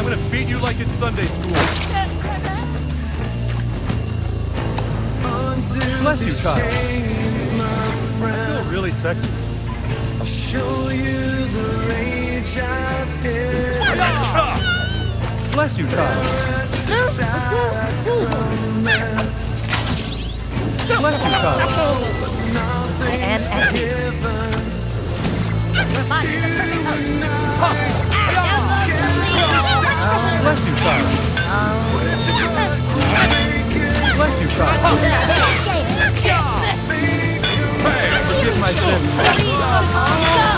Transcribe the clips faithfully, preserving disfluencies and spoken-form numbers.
gonna beat you like it's Sunday school. Bless you, child. I feel really sexy. I'll show you the rage I've hid. Bless you, child. Bless you, child. And empty. Your body is a perfect host. Bless you, child. Bless you, child. Hey, forgive my sins.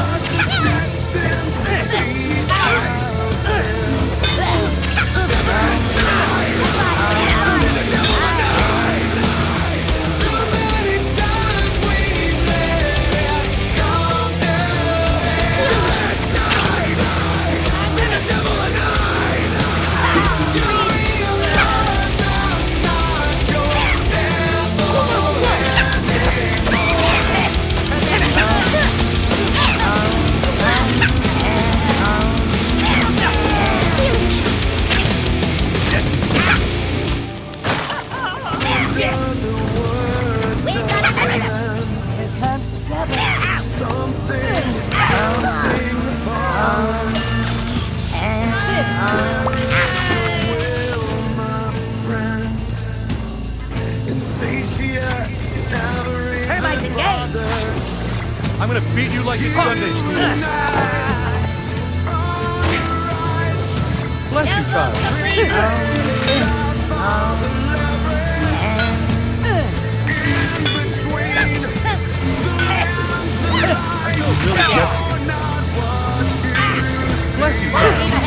I'm gonna beat you like it's Sunday school. Bless you, child. I feel really sexy. Bless you, child.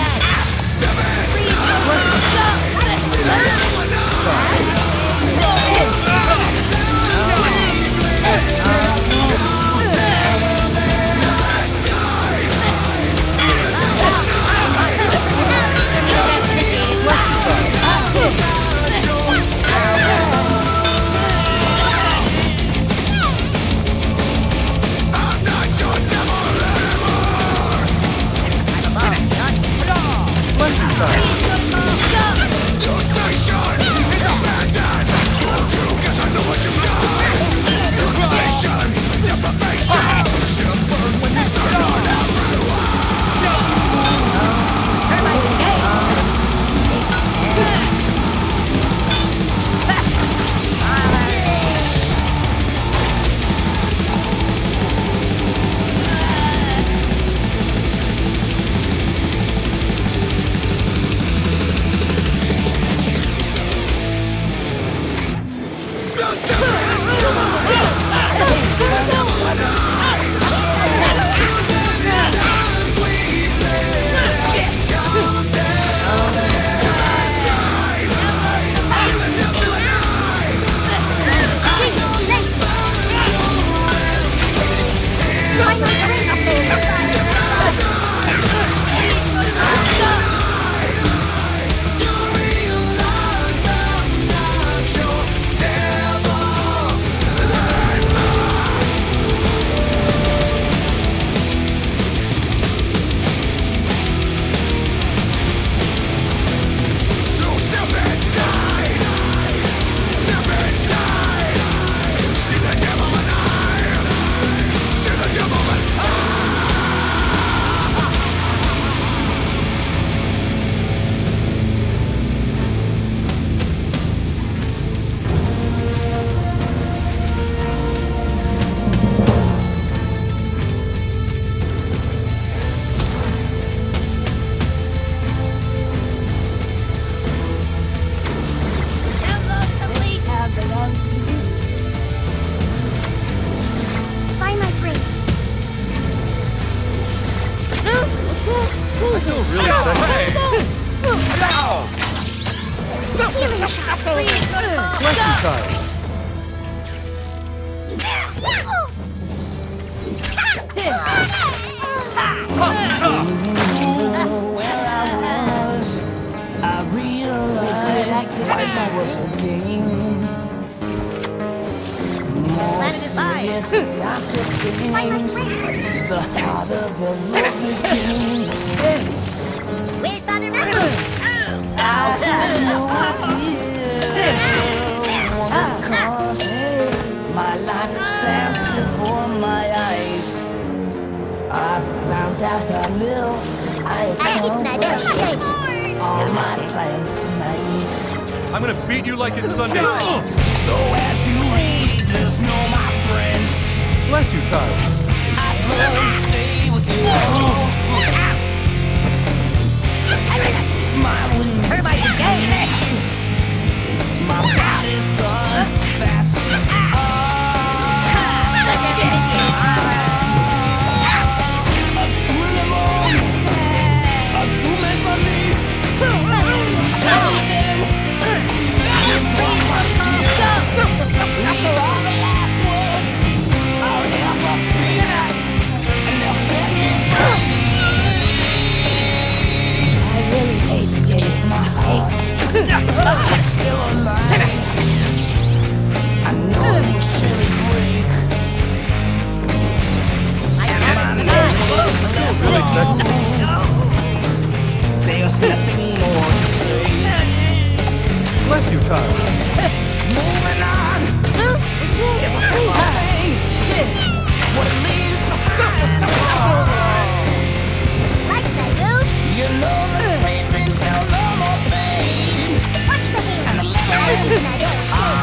Life was a game. More seriously I took things, the harder the road became. Where's Father Malcolm? I'm gonna beat you like it's Sunday. So as you read, just know my friends, Bless you, child. I'd love to stay with you. Smile when Everybody engage. my body's done. That's Really sexy. there's nothing more to say. Bless you, child. Moving on is a simple thing. What it leaves behind. Like they do. You know the sleeping felt no more pain. Watch the beat. And the And I don't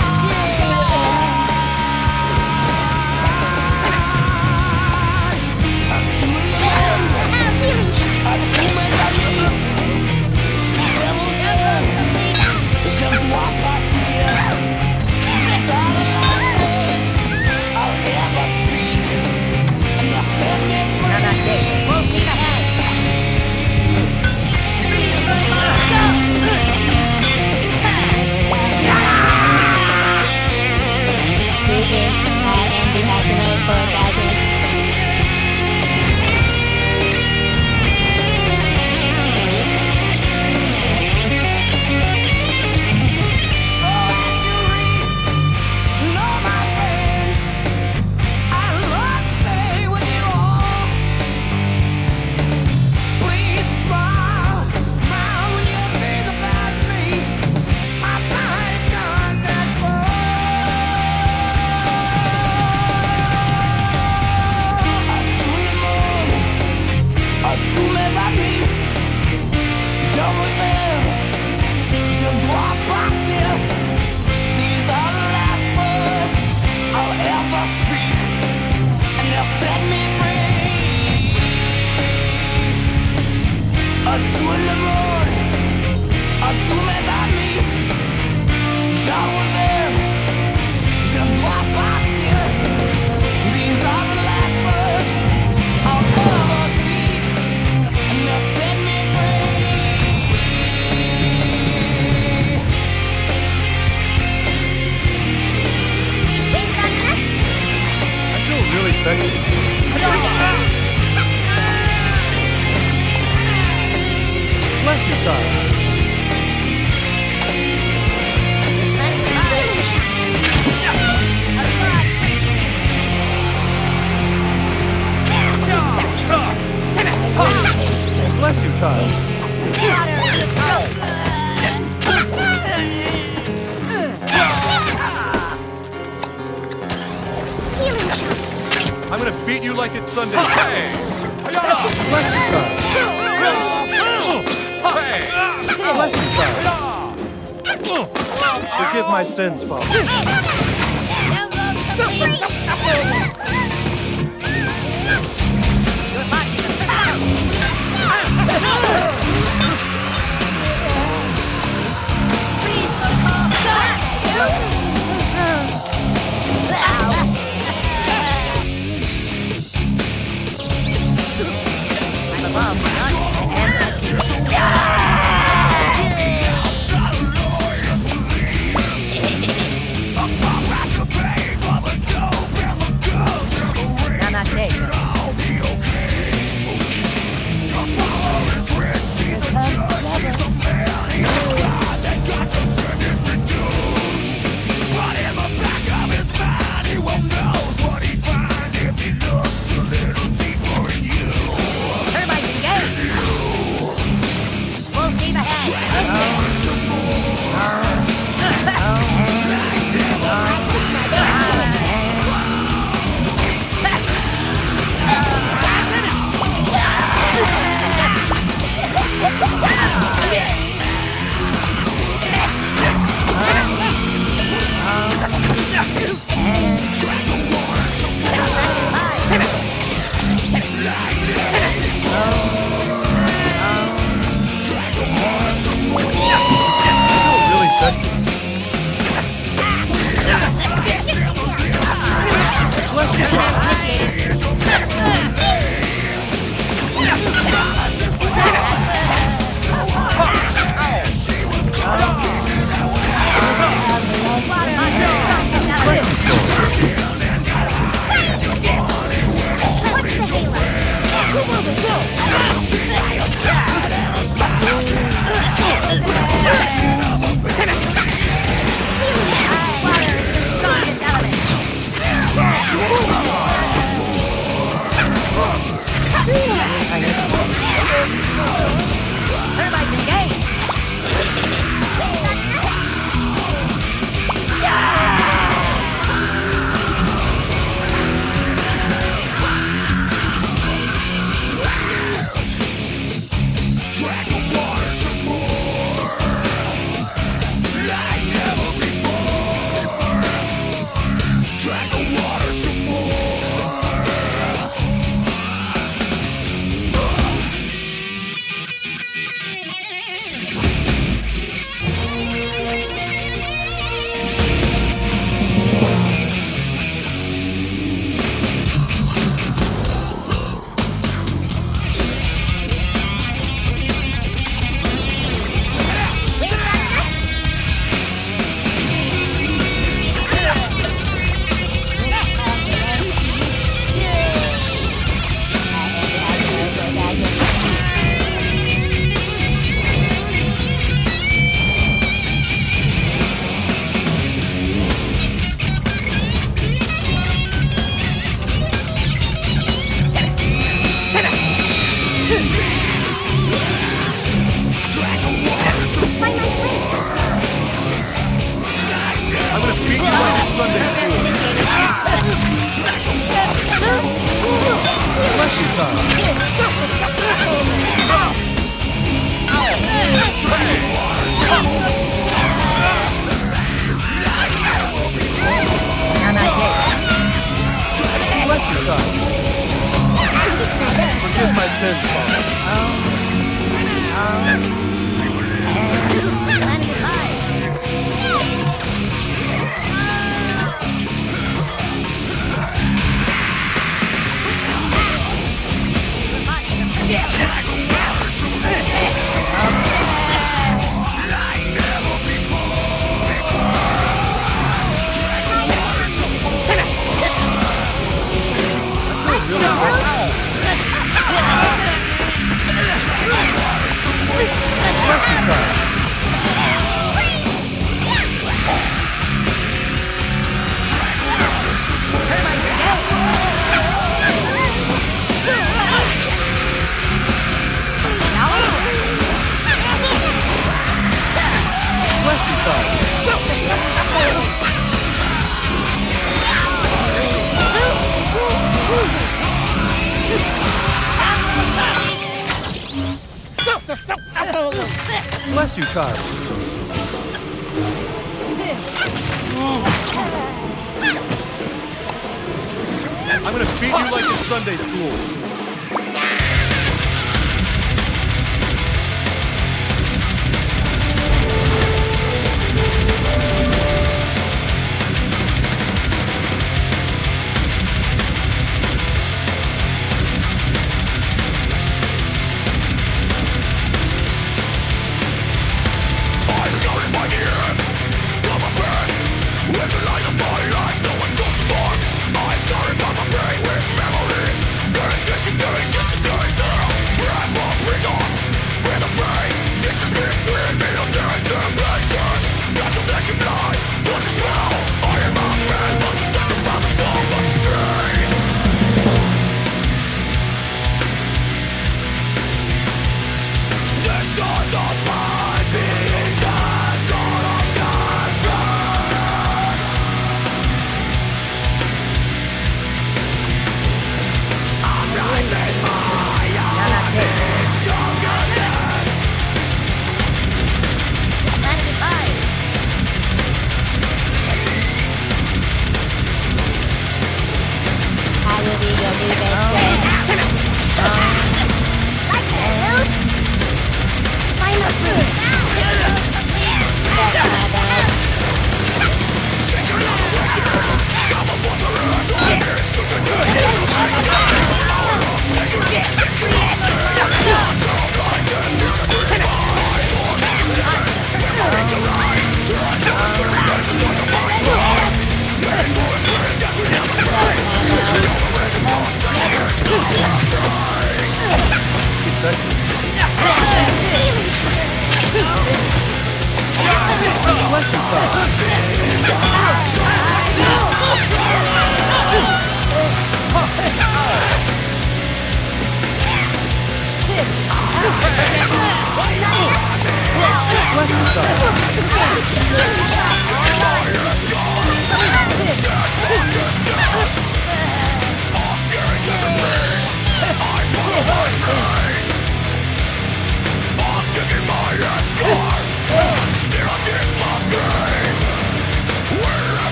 Bless you, child. Bless you, child. I'm gonna beat you like it's Sunday. Hey! Bless you, child. Hey! Bless you, child. Forgive my sins, Father. I'm not taking it. Forgive my sins, Father. Bless you, child. I'm gonna beat you like in Sunday school.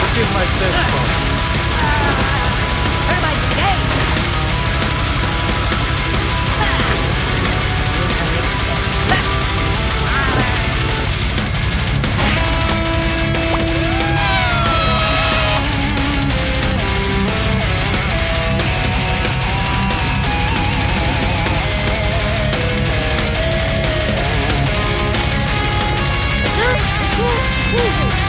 Forgive my sins, boss. Turbines engaged. Ooh, ooh, ooh.